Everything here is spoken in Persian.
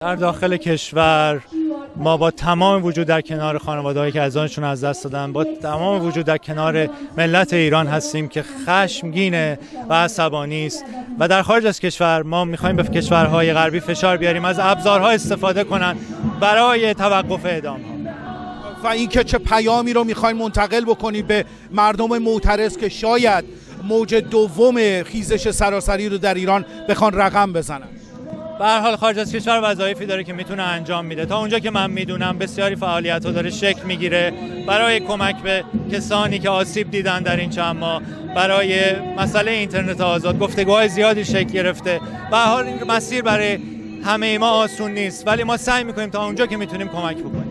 در داخل کشور ما با تمام وجود در کنار خانواده‌هایی که عزیزانشون از دست دادن، با تمام وجود در کنار ملت ایران هستیم که خشمگینه و عصبانی است و در خارج از کشور ما می‌خوایم به کشورهای غربی فشار بیاریم از ابزارها استفاده کنن برای توقف اعدام‌ها. و اینکه چه پیامی رو می‌خواید منتقل بکنید به مردم معترض که شاید موج دوم خیزش سراسری رو در ایران بخوان رقم بزنن؟ به هر حال خارج از کشور وظایفی داره که میتونه انجام میده. تا اونجا که من میدونم بسیاری فعالیت‌ها داره شکل میگیره برای کمک به کسانی که آسیب دیدن در این چند ماه، برای مسئله اینترنت آزاد گفتگوهای زیادی شکل گرفته. به هر حال این مسیر برای همه ما آسون نیست، ولی ما سعی میکنیم تا اونجا که میتونیم کمک بکنیم.